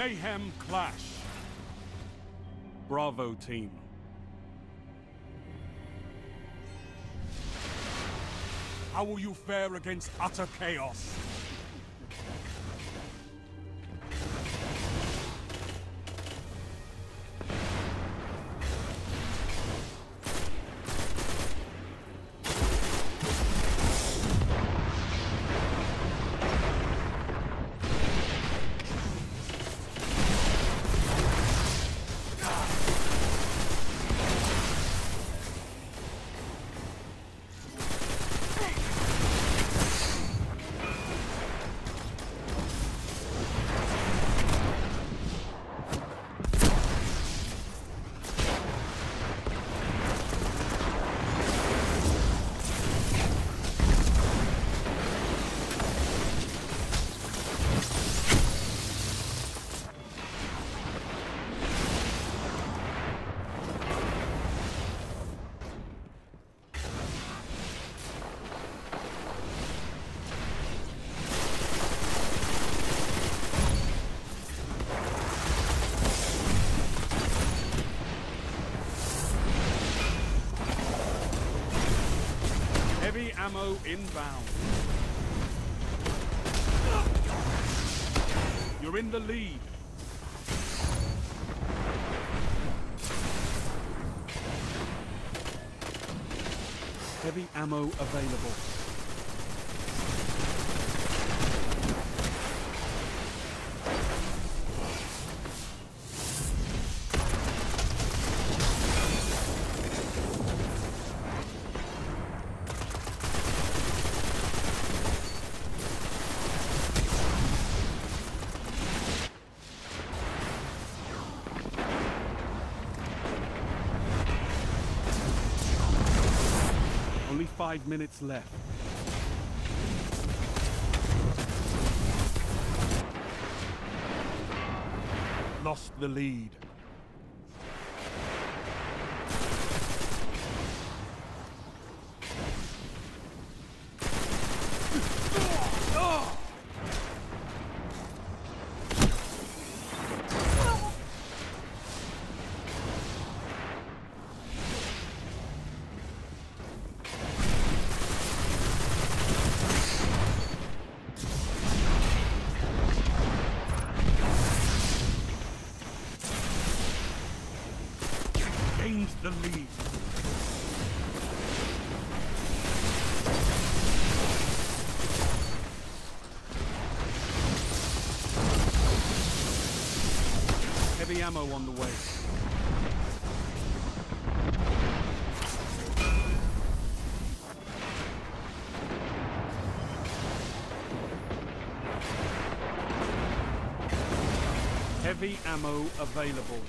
Mayhem Clash. Bravo team. How will you fare against utter chaos? Heavy ammo inbound. You're in the lead. Heavy ammo available. Only 5 minutes left. Lost the lead. Gains the lead. Heavy ammo on the way. Heavy ammo available.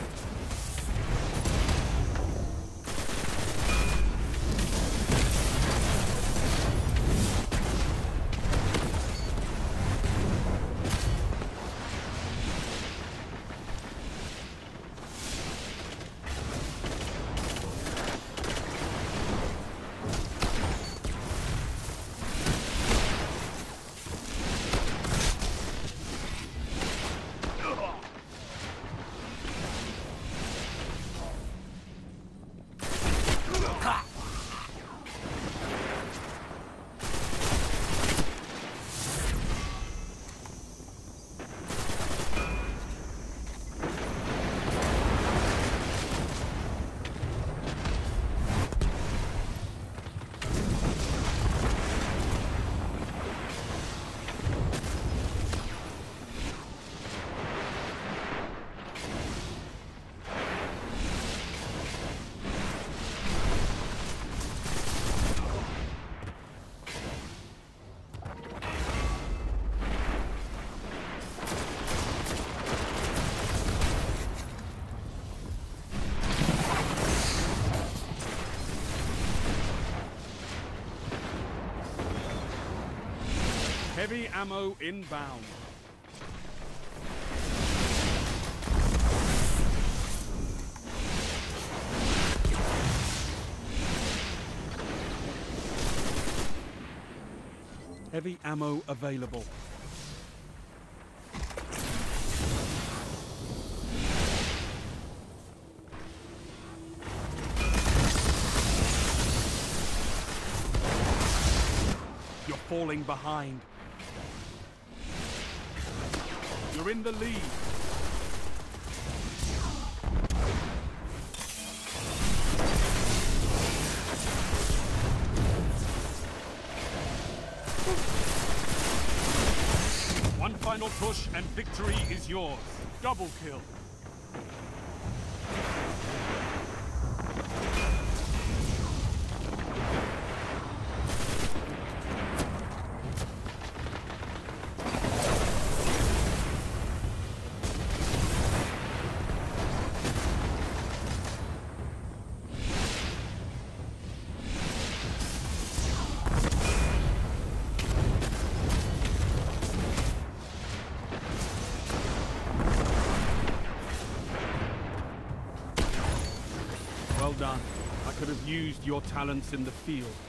Heavy ammo inbound. Heavy ammo available. falling behind. You're in the lead. One final push and victory is yours. Double kill. Well done. I could have used your talents in the field.